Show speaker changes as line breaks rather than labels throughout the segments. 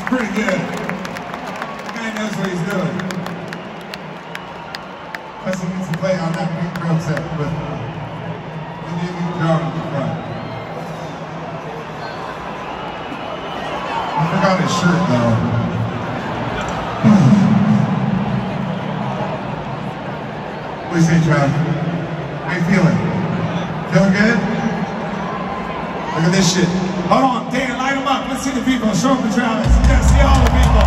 Pretty good. Man knows what he's doing. Plus he gets to play on that big drum set with the new drum in the front. I forgot his shirt though. What do you say, Trav? How you feeling? Feeling good? Look at this shit. Hold on, Dan, light them up. Let's see the people. Show them the Travis. Yeah, see all the people.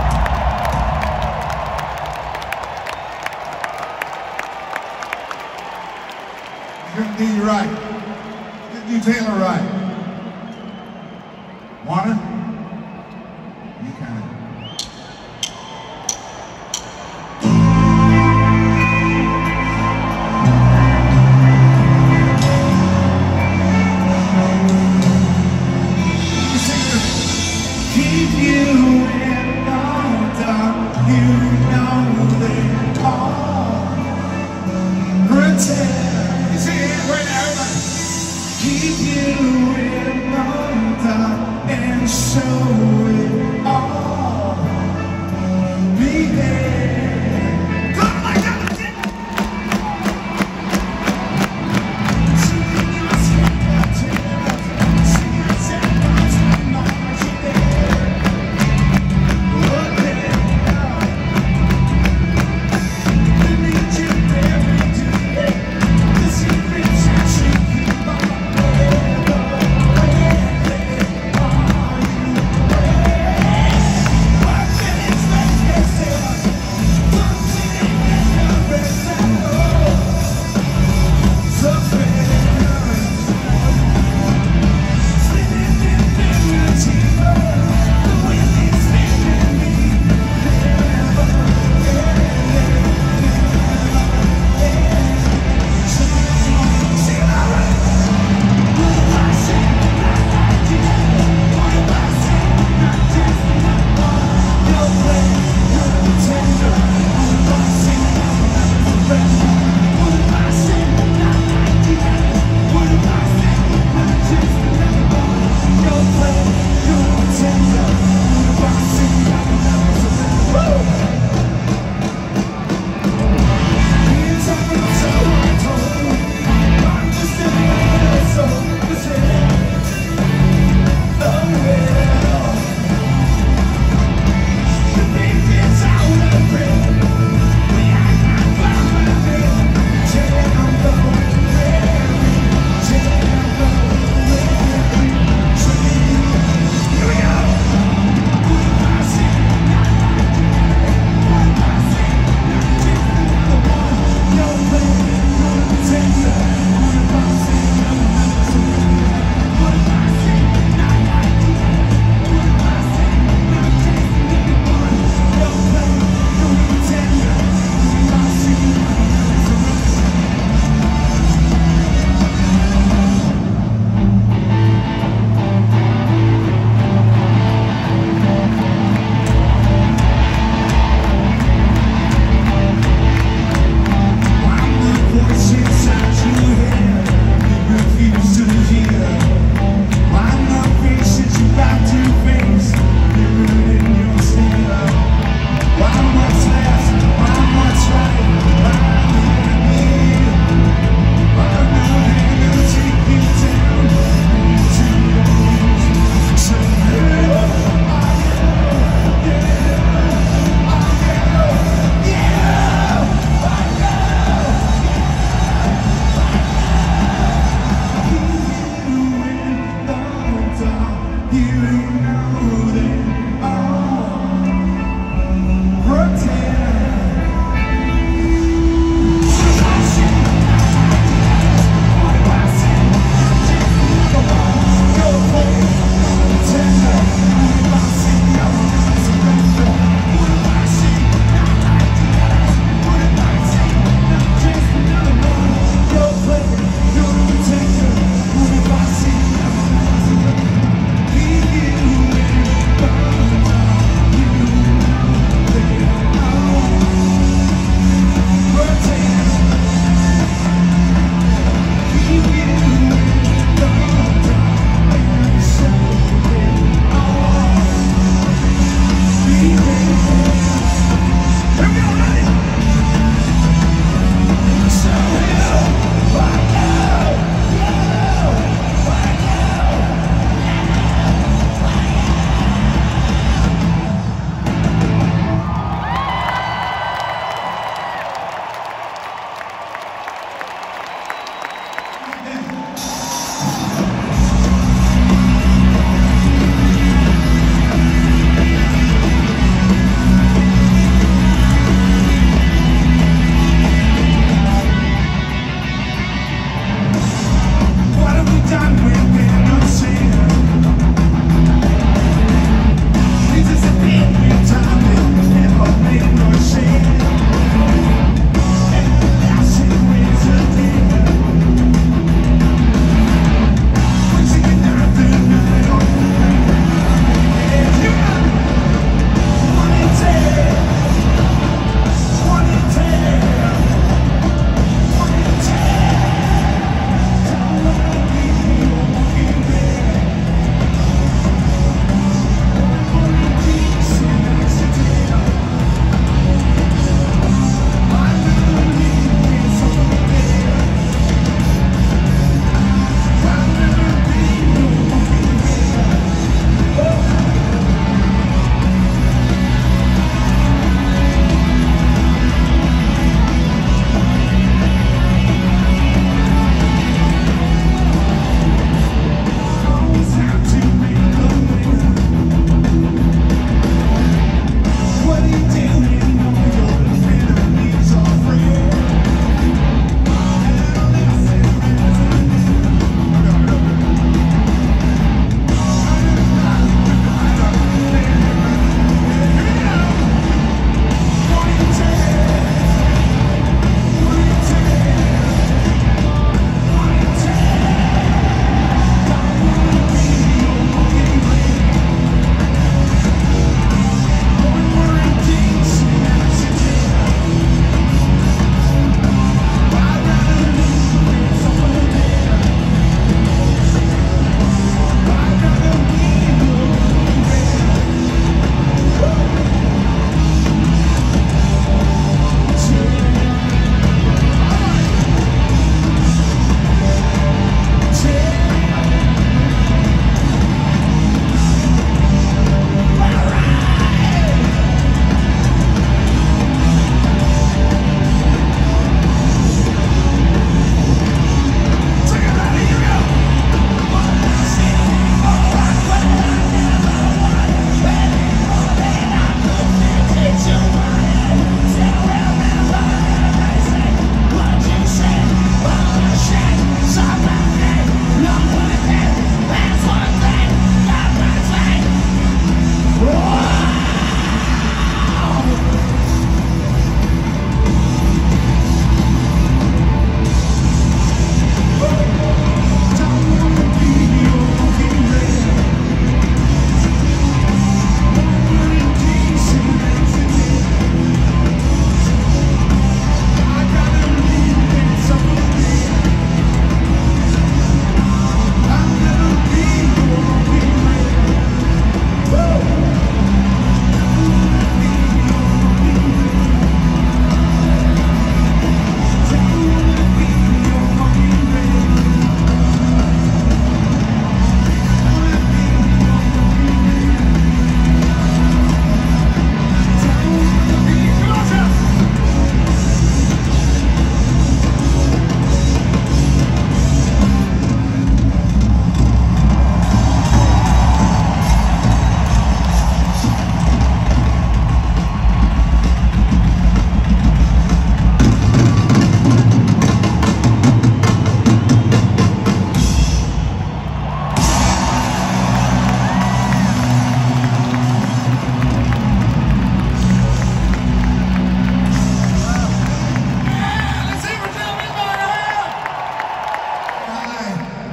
You're gonna do you right. You're gonna do Taylor right. Wanna? You can.
Keep you in order, you know they all pretend.
You see your hands right now, everybody.
Keep you in order and show it all. Be there. Come on, come on,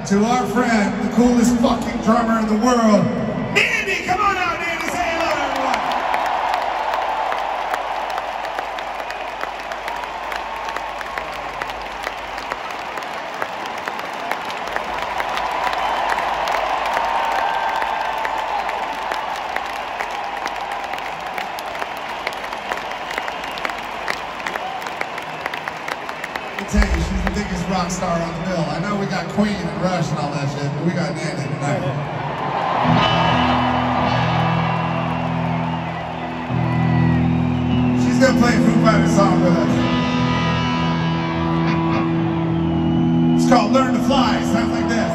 to our friend, the coolest fucking drummer in the world, Nandy. Come on out, Nandy. Say hello, everyone. Let me tell you, she's the biggest rock star on the bill. I know we got Queen and Rush and all that shit, but we got Nandy tonight. She's gonna play a Foo Fighters song with us. It's called Learn to Fly. Sounds like this.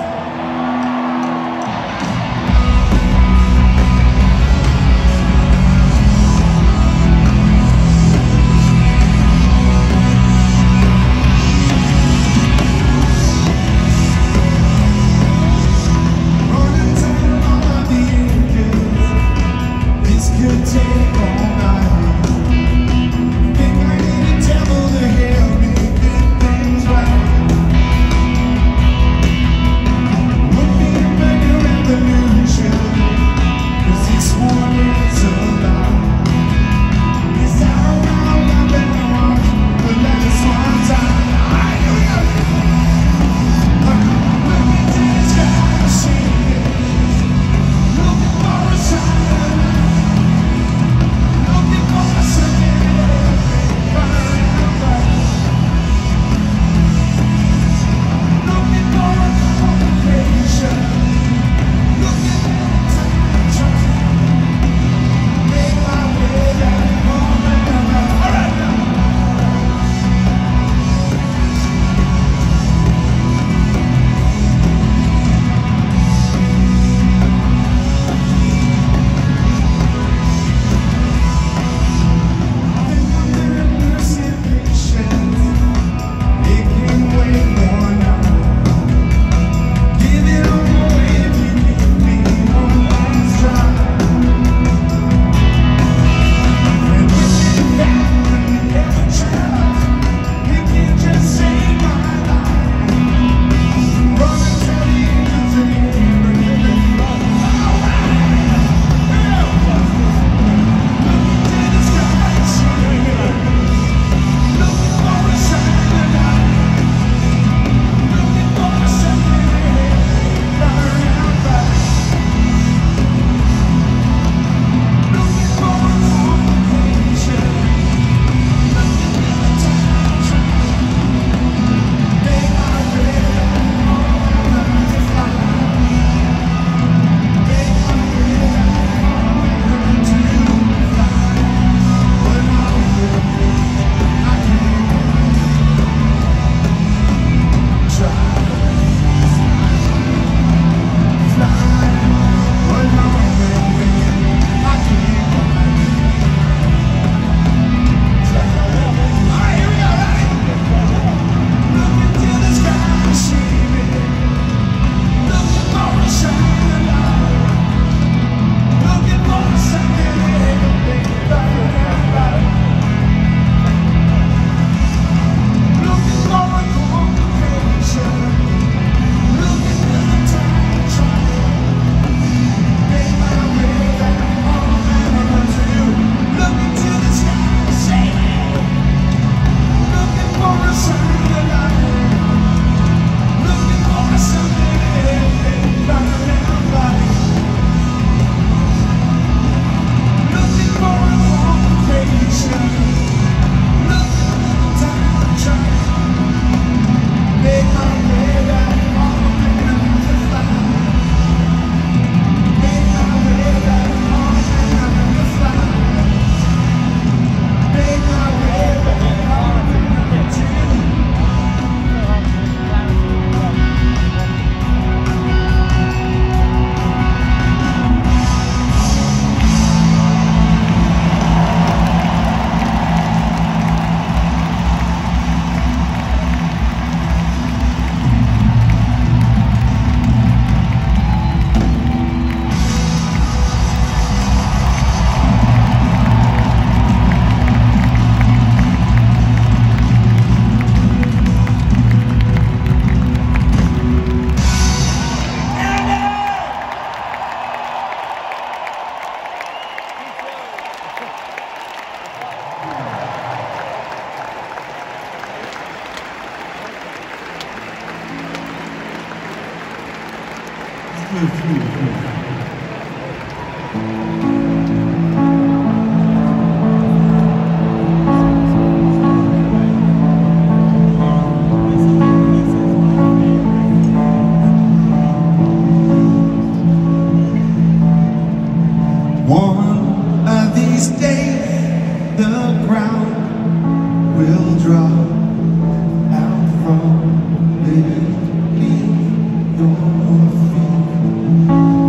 One of these days, the ground will drop out from beneath your feet.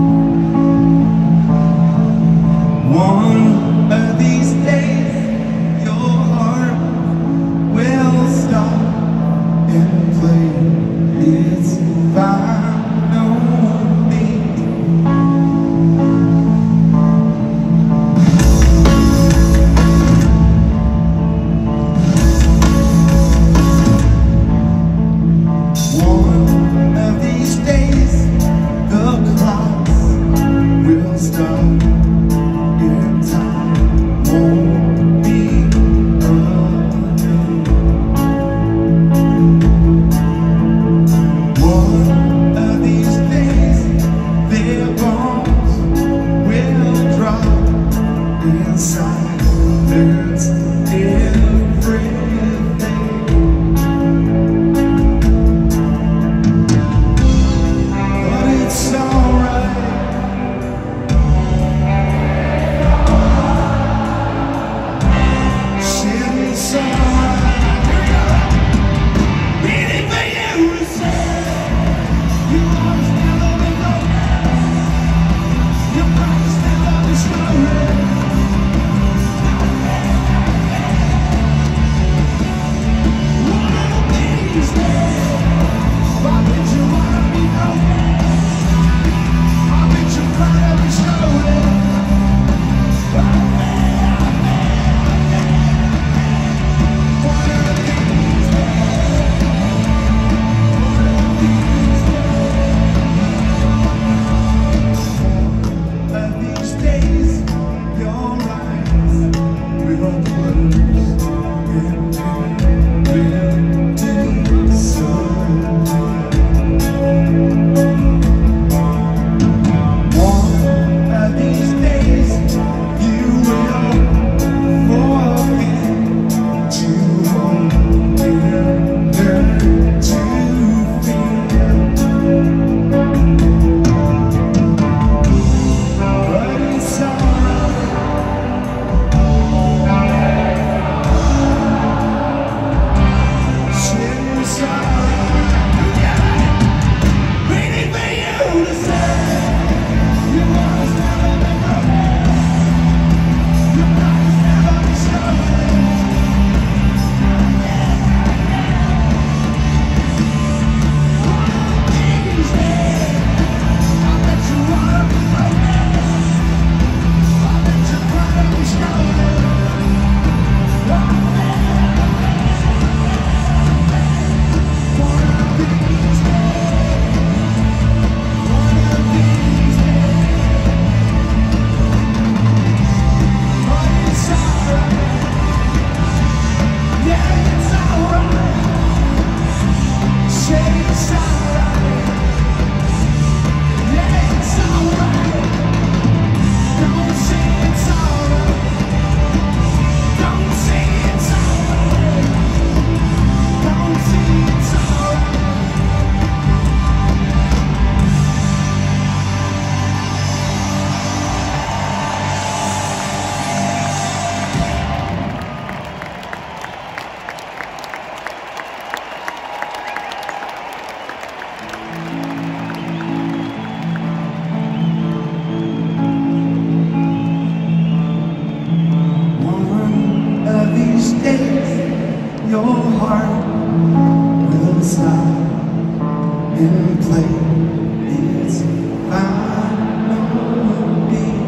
One of these days, your heart will stop and play its final beat. One of these days, the clocks will stop and time won't be enough. One of these days, their bones will drop and silence everything. It's alright. Shit, it's alright. Meaning for you to say you always never be broken. Your promise never be stolen. One of these days, why would you wanna be broken? Your heart will stop and play its final beat.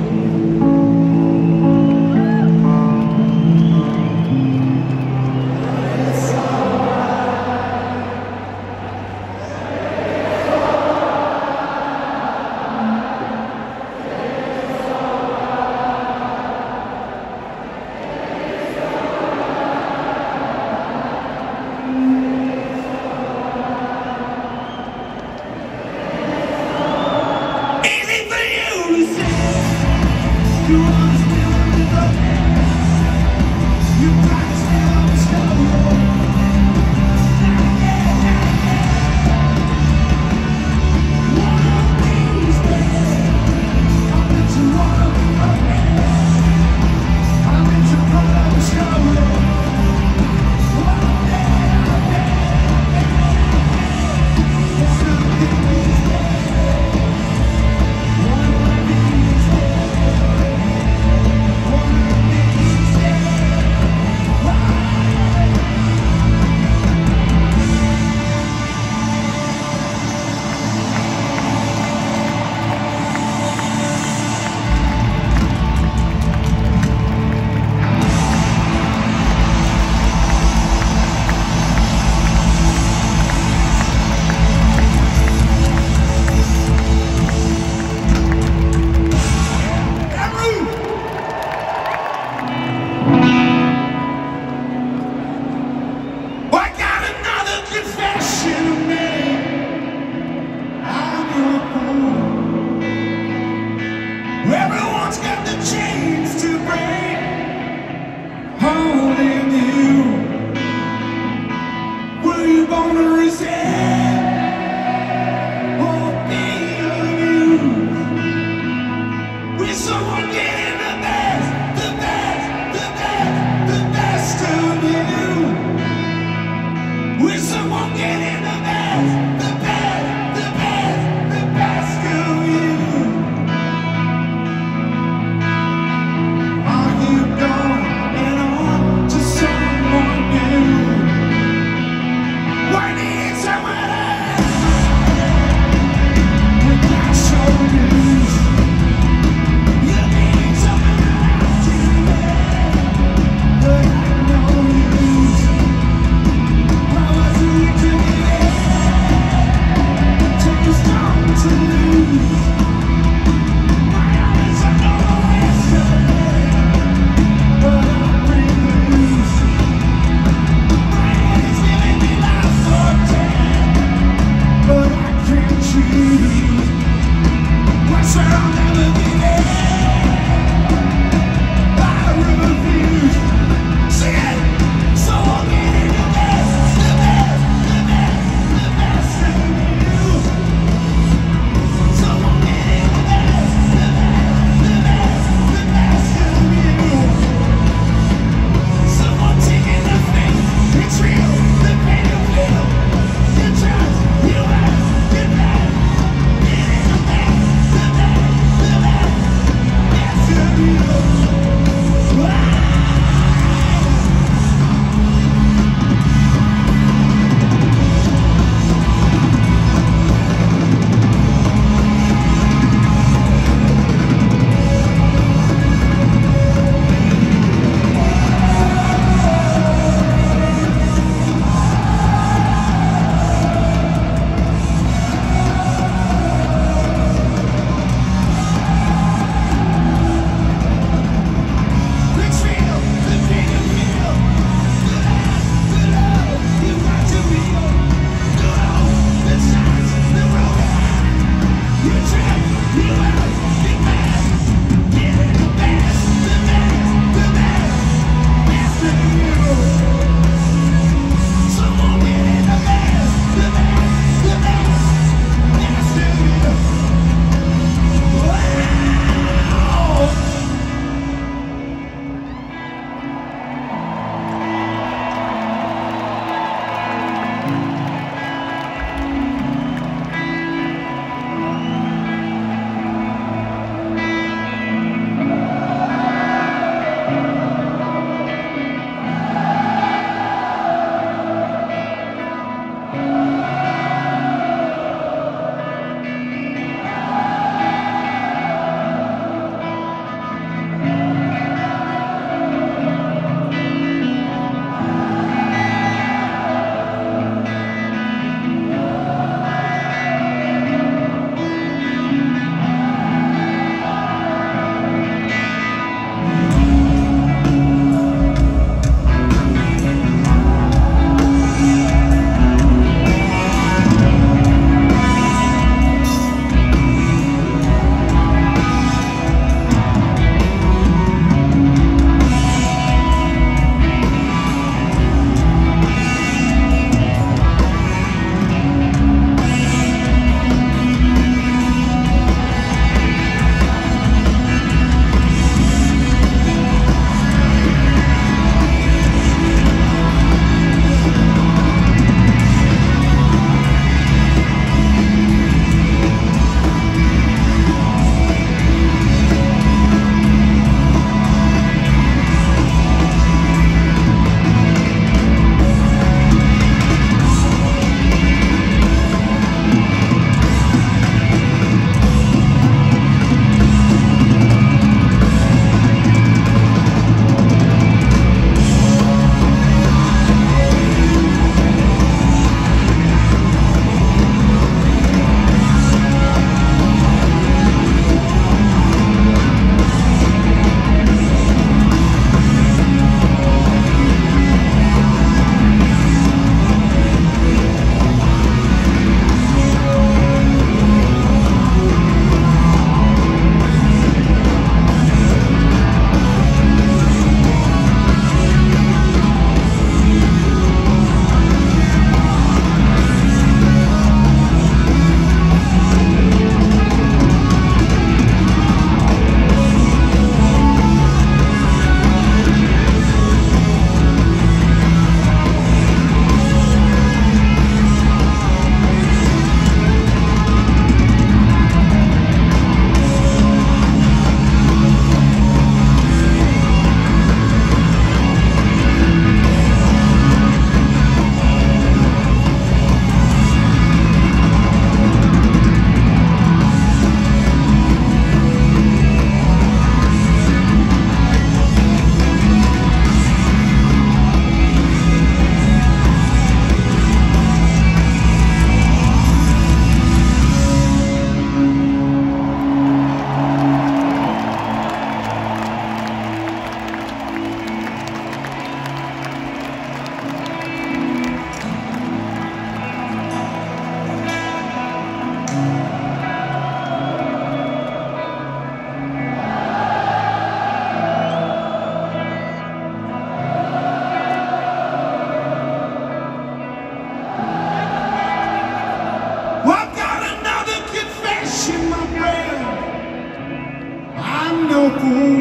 fool.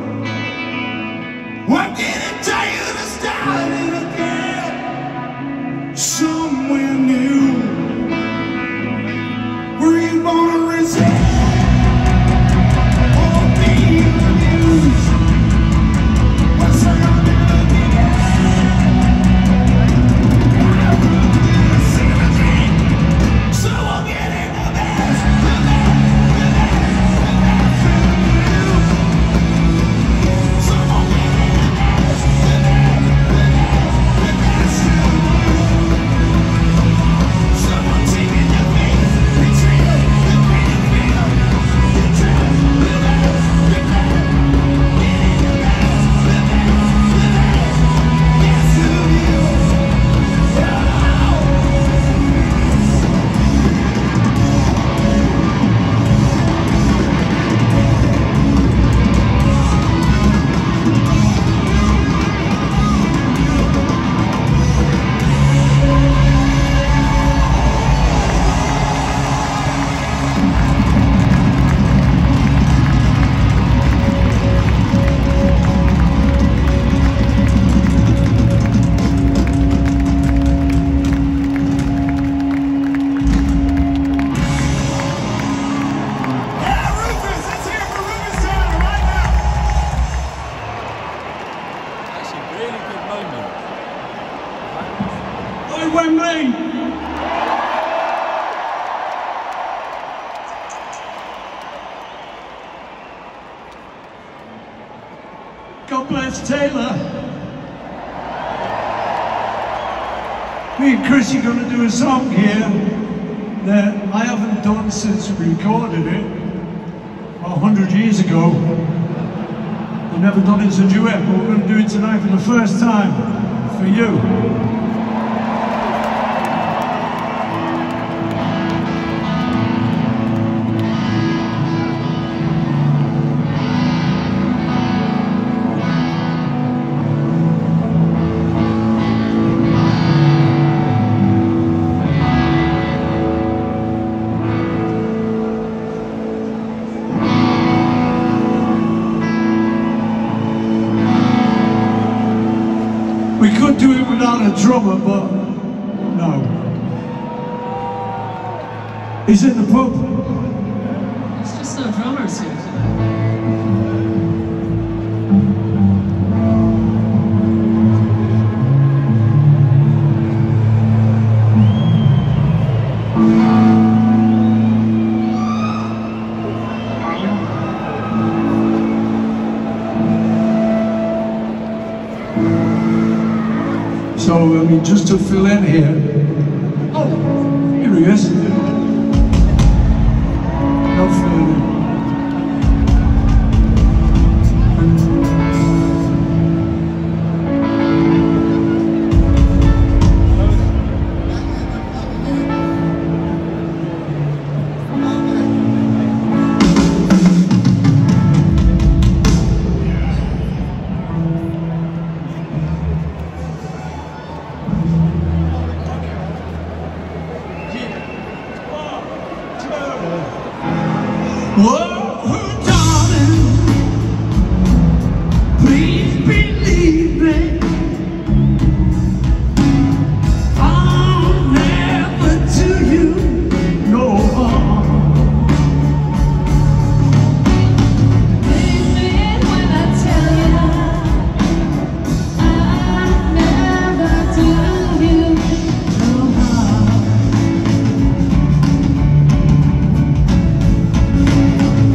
What did it tell you to start it again? Somewhere new, where you gonna resist or be abused? What's on your so we'll get in the best, the best, the best, the best of you. So we'll get in the best, the best, the best, the best of you. So we'll take in the face, the trail, the great field, the trail, the best, the best. Get in the best, the best, the best, yes of you.
Wembley! God bless Taylor. Me and Chris are going to do a song here that I haven't done since we recorded it 100 years ago. We've never done it as a duet, but we're going to do it tonight for the first time for you. We could do it without a drummer, but no. He's in the pub.
It's just no drummers here today.
So, I mean, just to fill in here. Oh, here he is. No filling in. Whoa, darling, please believe me. I'll never do you no harm.
Believe me when I tell you I'll never do you no harm.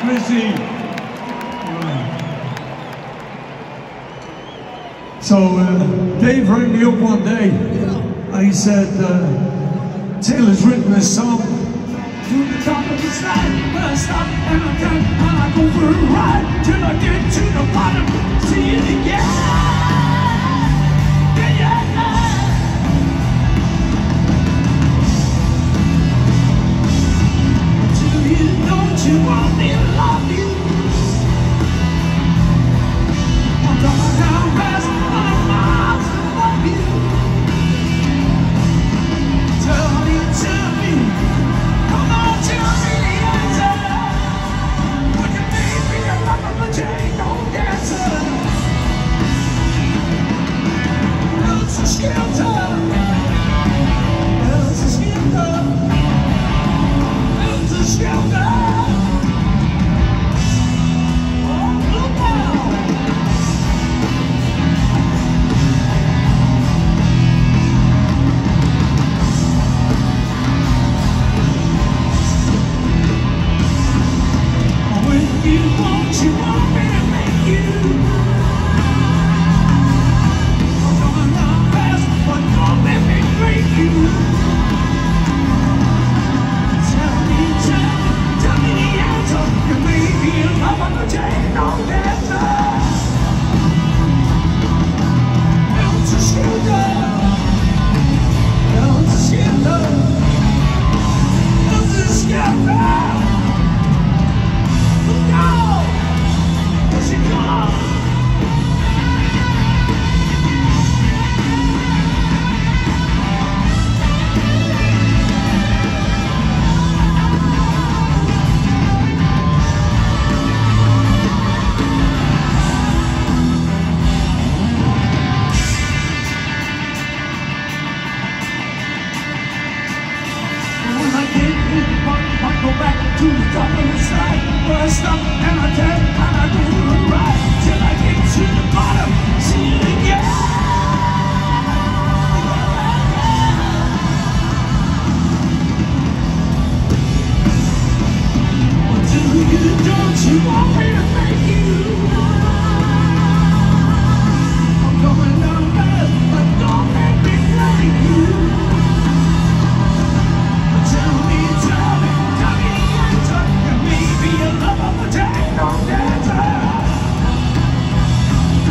Chrissy. So Dave rang me up one day and he said, Taylor's written this song. To the top of the slide, but I stop and I turn and I go for a ride till I get to the bottom. See it again. Don't you want me to love you? I'm coming down fast, I'm miles above you. Tell me, come on, tell me the answer. Would you make me a lover but you ain't no dancer? It's a skelter, it's a skelter, it's a skelter. You want me to make you? I'm gonna run fast, but don't let me break you. Tell me the answer. You may be a lover, but you ain't no dancer. It's a shelter. It's a shelter. It's a shelter. Go back to the top of the slide, where I stop and I turn and I go for a ride till I get to the bottom. See it again. Don't you want me to make you? I'm coming down fast, but don't make me like you. Tell me the answer. You may be a lover, but you ain't no dancer.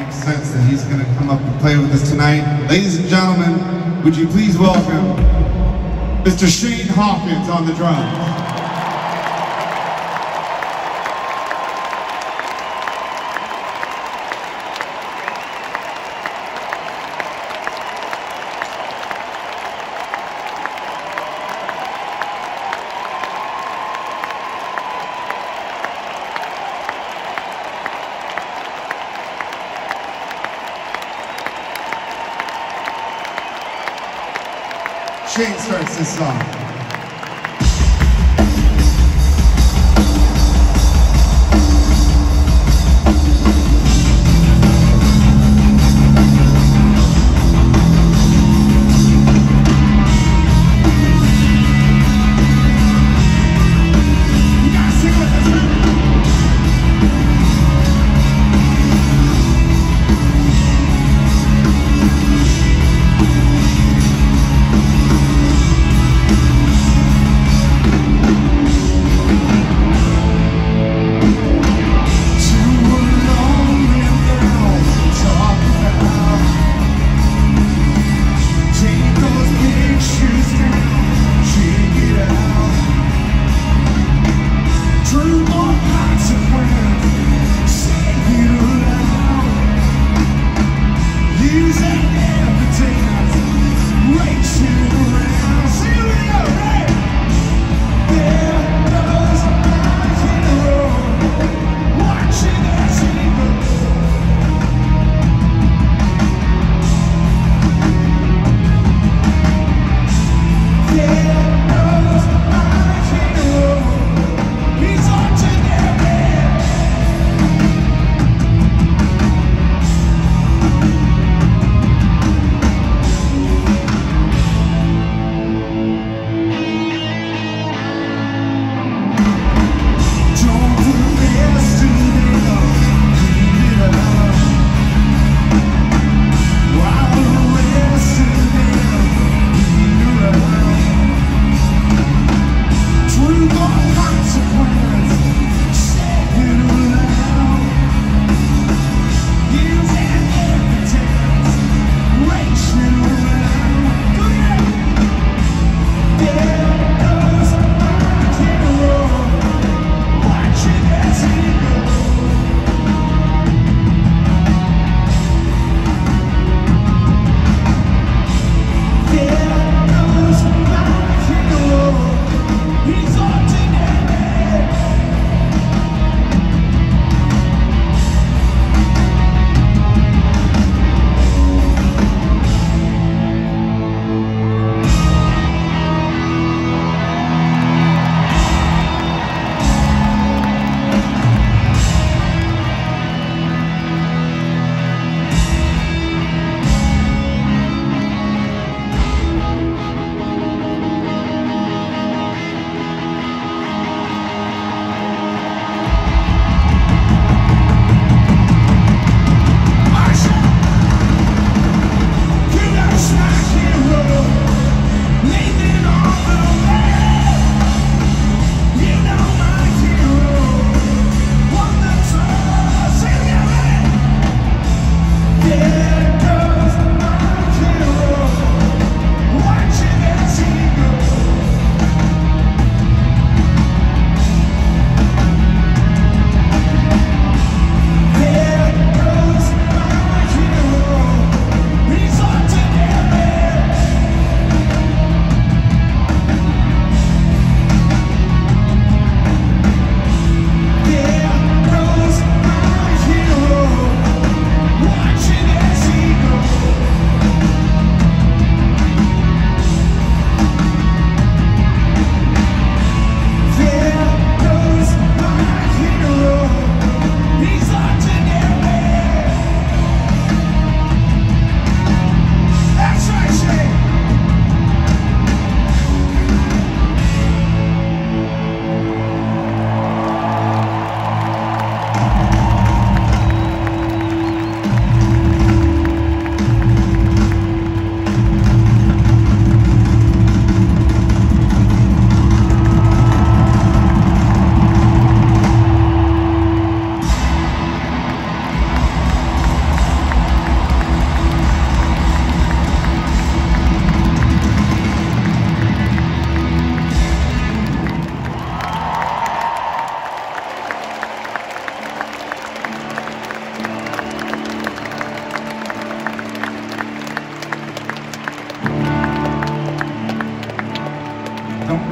makes sense that he's going to come up and play with us tonight. Ladies and gentlemen, would you please welcome Mr. Shane Hawkins on the drums. Shane starts this song.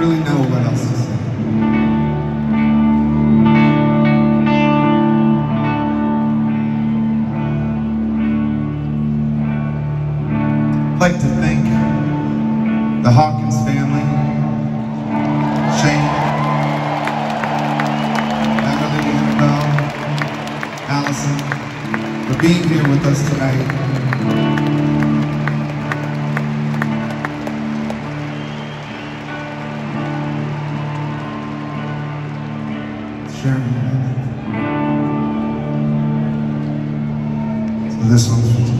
really know what else to say. I'd like to thank the Hawkins family, Shane, Natalie, Annabelle, Allison, for being here with us tonight. Sharing. So this one's for you.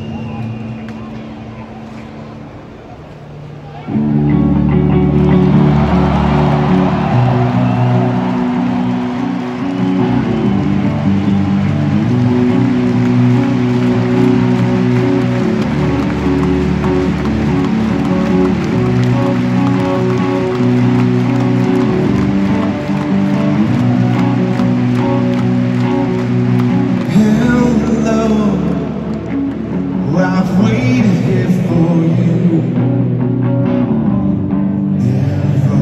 I've waited here for you. Never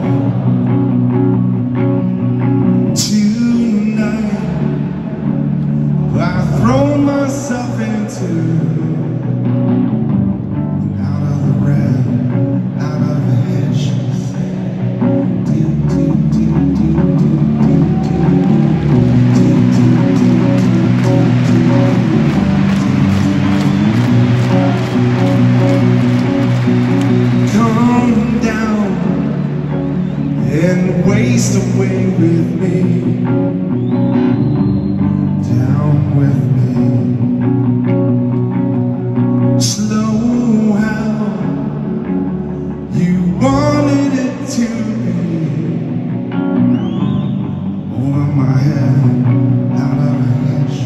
know. Tonight, I've thrown myself into out of the red, out of the hedge. And waste away with me, down with me. Slow how you wanted it to be. Over my head, out of the hedge,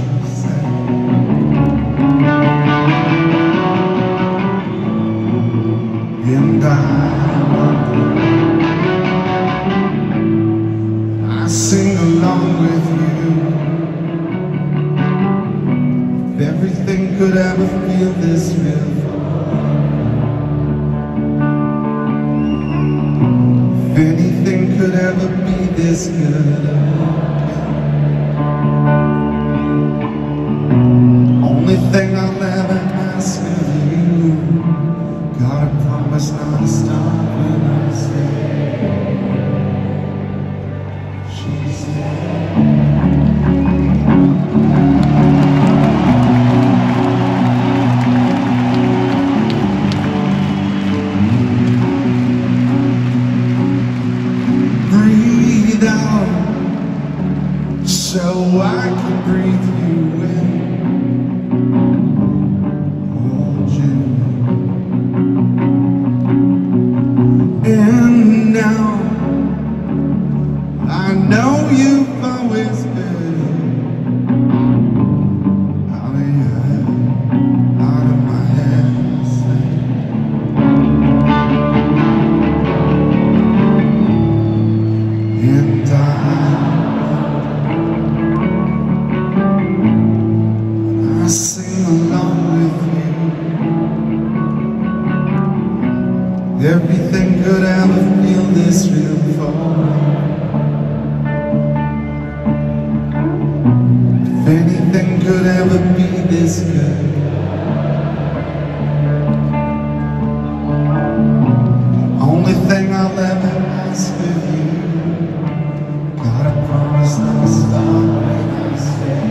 and I sing along with you. If everything could ever feel this real, if anything could ever be this good, only thing I'll ever ask of you, gotta promise not to stop when I say breathe out so I can breathe you in. Hold you. And now I know you've always been out of your head, out of my head. And I sing along with you. Everything could ever feel this real for. If anything could ever be this good, only thing I'll ever ask of you, gotta promise not to stop when I say.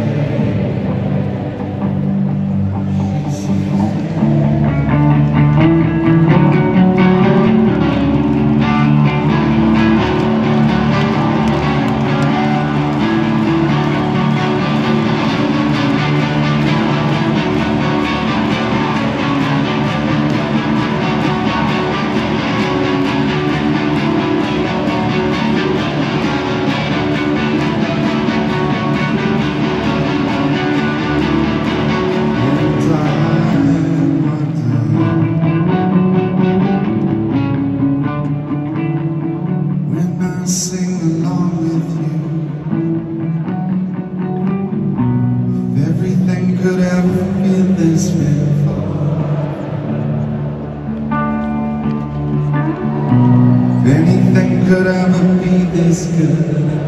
the sky.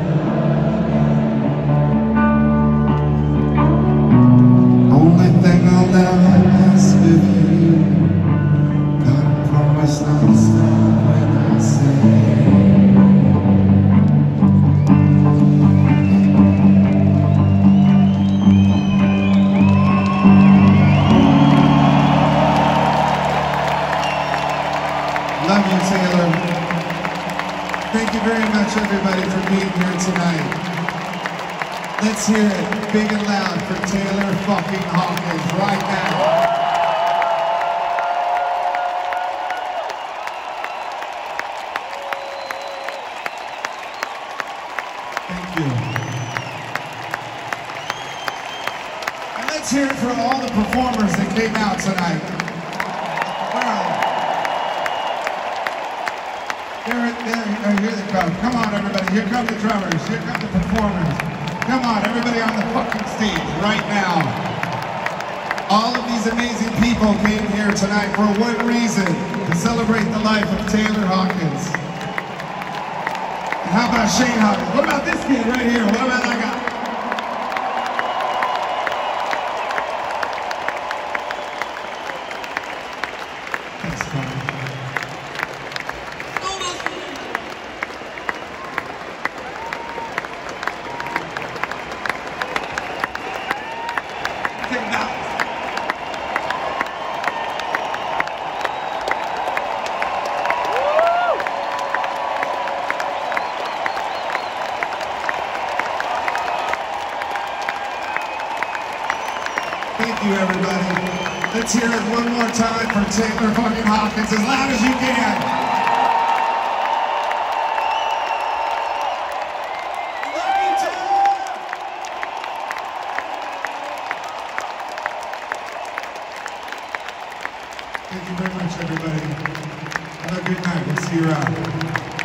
Only thing I'll ever ask of you, gotta promise not to stop when I say. Love you, Taylor. Thank you very much, everybody, for being here tonight. Let's hear it big and loud for Taylor fucking Hawkins right now. Thank you. And let's hear it for all the performers that came out tonight. Where are they? Here they come. Come on, everybody. Here come the drummers. Here come the performers. Come on, everybody on the fucking stage right now. All of these amazing people came here tonight for one reason: to celebrate the life of Taylor Hawkins. And how about Shane Hawkins? What about this kid right here? What about that guy? Thanks, Carter. Thank you, everybody. Let's hear it one more time for Taylor fucking Hawkins, as loud as you can. Love you, Taylor! Thank you very much, everybody. Have a good night. We'll see you around.